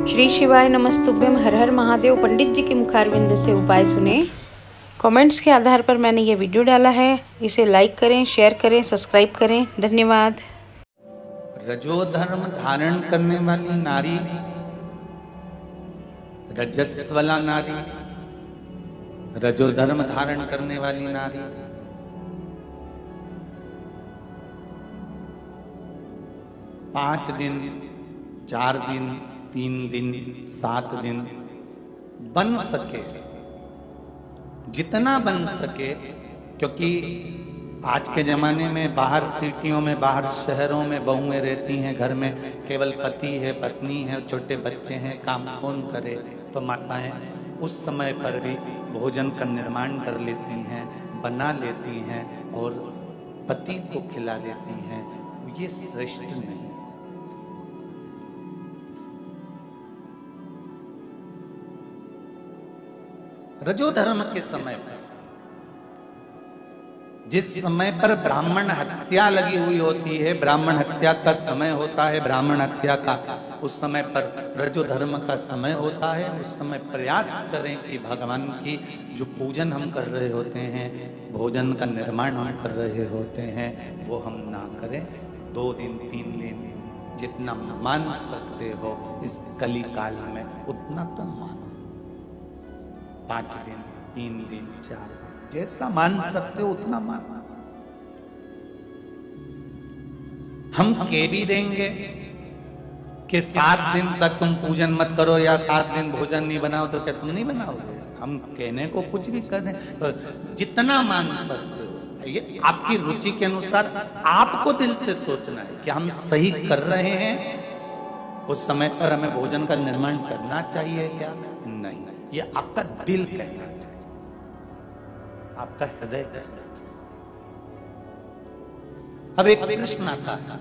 श्री शिवाय नमस्तुभ्यम। हर हर महादेव। पंडित जी के मुखारविंद से उपाय सुने। कमेंट्स के आधार पर मैंने ये वीडियो डाला है। इसे लाइक करें, शेयर करें, सब्सक्राइब करें। धन्यवाद। रजोधर्म धारण करने वाली नारी, रजस्वला नारी, रजोधर्म धारण करने वाली नारी, पांच दिन, 4 दिन, 3 दिन, 7 दिन बन सके, जितना बन सके, क्योंकि आज के जमाने में बाहर सिटियों में, बाहर शहरों में बहुएं रहती हैं, घर में केवल पति है, पत्नी है, छोटे बच्चे हैं, काम कौन करे। तो माताएं उस समय पर भी भोजन का निर्माण कर लेती हैं, बना लेती हैं और पति को खिला देती हैं। ये श्रेष्ठ नहीं। रजोधर्म के समय पर, जिस समय पर ब्राह्मण हत्या लगी हुई होती है, ब्राह्मण हत्या का समय होता है, ब्राह्मण हत्या का उस समय पर रजोधर्म का समय होता है। उस समय प्रयास करें कि भगवान की जो पूजन हम कर रहे होते हैं, भोजन का निर्माण हम कर रहे होते हैं, वो हम ना करें। 2 दिन 3 दिन जितना मान सकते हो इस कली काल में उतना तो मानो। 5 दिन, 3 दिन, 4 दिन, जैसा मान सकते हो उतना मानो। हम कह भी देंगे कि 7 दिन तक तुम पूजन मत करो या 7 दिन भोजन नहीं बनाओ, तो क्या तुम नहीं बनाओगे? हम कहने को कुछ भी कर दें, तो जितना मान सकते हो, ये आपकी रुचि के अनुसार आपको दिल से सोचना है कि हम सही कर रहे हैं। उस समय पर हमें भोजन का निर्माण करना चाहिए क्या? नहीं, ये आपका दिल कहना चाहिए, आपका हृदय कहना चाहिए। अब एक प्रश्न आता है,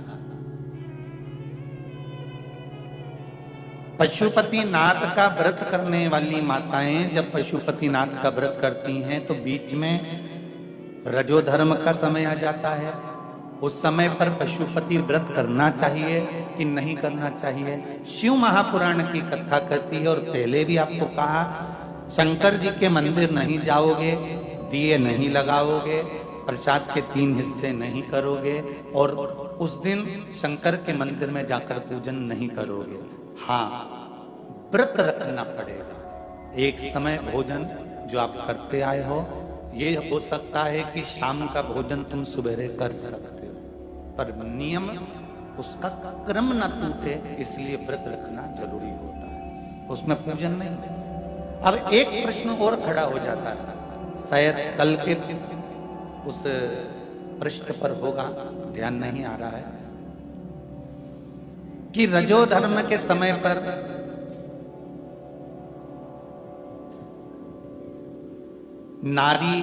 पशुपतिनाथ का व्रत करने वाली माताएं जब पशुपतिनाथ का व्रत करती हैं तो बीच में रजोधर्म का समय आ जाता है। उस समय पर पशुपति व्रत करना चाहिए कि नहीं करना चाहिए? शिव महापुराण की कथा कहती है, और पहले भी आपको कहा, शंकर जी के मंदिर नहीं जाओगे, दिए नहीं लगाओगे, प्रसाद के 3 हिस्से नहीं करोगे, और उस दिन शंकर के मंदिर में जाकर पूजन नहीं करोगे। हाँ, व्रत रखना पड़ेगा। एक समय भोजन जो आप करते आए हो, ये हो सकता है कि शाम का भोजन तुम सुबह कर सकते हो, पर नियम उसका क्रम न टूटे, इसलिए व्रत रखना जरूरी होता है, उसमें पूजन नहीं। अब एक प्रश्न और खड़ा हो जाता है, शायद कल के उस पृष्ठ पर होगा, ध्यान नहीं आ रहा है, कि रजोधर्म के समय पर नारी,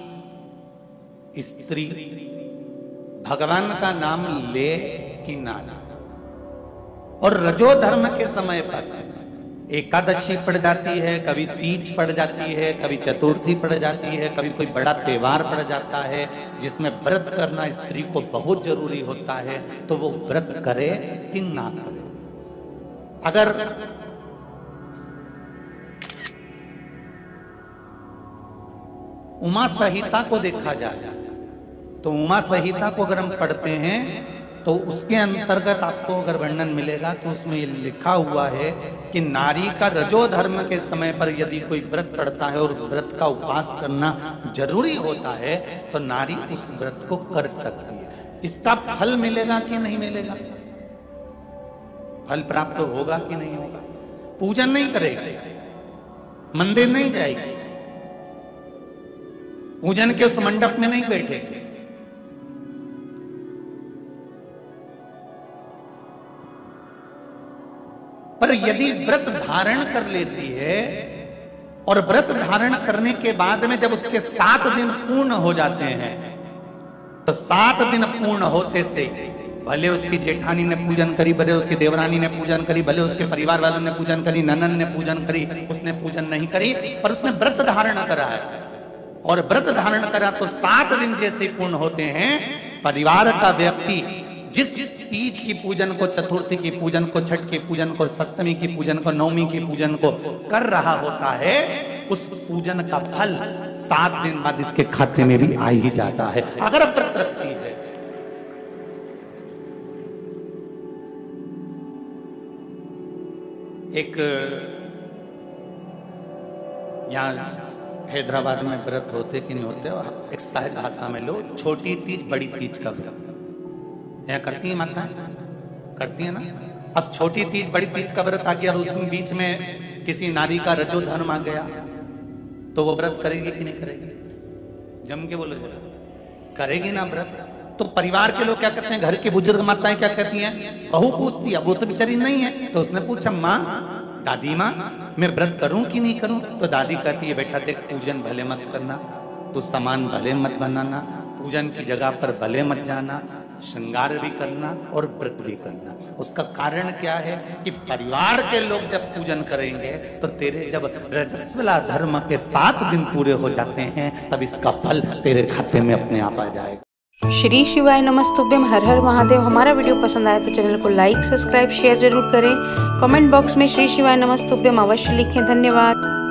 स्त्री भगवान का नाम ले कि ना ले। और रजोधर्म के समय पर एकादशी पड़ जाती है, कभी तीज पड़ जाती है, कभी चतुर्थी पड़ जाती है, कभी कोई बड़ा त्योहार पड़ जाता है जिसमें व्रत करना स्त्री को बहुत जरूरी होता है, तो वो व्रत करे कि ना करे। अगर उमा संहिता को देखा जाए तो उमा संहिता को अगर हम पढ़ते हैं तो उसके अंतर्गत आपको अगर वर्णन मिलेगा तो उसमें ये लिखा हुआ है कि नारी का रजोधर्म के समय पर यदि कोई व्रत पड़ता है और व्रत का उपवास करना जरूरी होता है तो नारी उस व्रत को कर सकती है। इसका फल मिलेगा कि नहीं मिलेगा? फल प्राप्त होगा कि नहीं होगा? पूजन नहीं करेगी, मंदिर नहीं जाएगी, पूजन के उस मंडप में नहीं बैठेगी, पर यदि व्रत धारण कर लेती है और व्रत धारण करने के बाद में जब उसके 7 दिन पूर्ण हो जाते हैं, तो 7 दिन पूर्ण होते से भले उसकी जेठानी ने पूजन करी, भले उसकी देवरानी ने पूजन करी, भले उसके परिवार वालों ने पूजन करी, ननन ने पूजन करी, उसने पूजन नहीं करी, पर उसने व्रत धारण करा है। और व्रत धारण करा तो 7 दिन जैसे पूर्ण होते हैं, परिवार का व्यक्ति जिस तीज की पूजन को, चतुर्थी की पूजन को, छठ की पूजन को, सप्तमी की पूजन को, नवमी की पूजन को कर रहा होता है, उस पूजन का फल 7 दिन बाद इसके खाते में भी आ ही जाता है, अगर व्रत रखती है। एक यहाँ हैदराबाद में व्रत होते कि नहीं होते, एक सहज भाषा में लो, छोटी तीज बड़ी तीज का व्रत यहाँ करती है माता, करती है ना। अब छोटी तीज बड़ी तीज का व्रत आ गया और उसमें बीच में किसी नारी का रजो धर्म आ गया, तो वो व्रत करेगी कि नहीं करेगी? जम के बोलो जरा, करेगी ना व्रत। तो परिवार के लोग क्या कहते हैं, घर की बुजुर्ग माताएं क्या कहती हैं, बहू पूछती है, वो तो बेचारी नहीं है, तो उसने पूछा माँ, दादी माँ मैं व्रत करूं कि नहीं करूं? तो दादी कहती है बेटा देख, पूजन भले मत करना, तो सामान भले मत बनाना, पूजन की जगह पर भले मत जाना, श्रृंगार भी करना और व्रत भी करना। उसका कारण क्या है कि परिवार के लोग जब पूजन करेंगे तो तेरे जब रजस्वला धर्म के 7 दिन पूरे हो जाते हैं, तब इसका फल तेरे खाते में अपने आप आ जाएगा। श्री शिवाय नमस्तुभ्यम, हर हर महादेव। हमारा वीडियो पसंद आए तो चैनल को लाइक, सब्सक्राइब, शेयर जरूर करें। कमेंट बॉक्स में श्री शिवाय नमस्तुभ्यम अवश्य लिखें। धन्यवाद।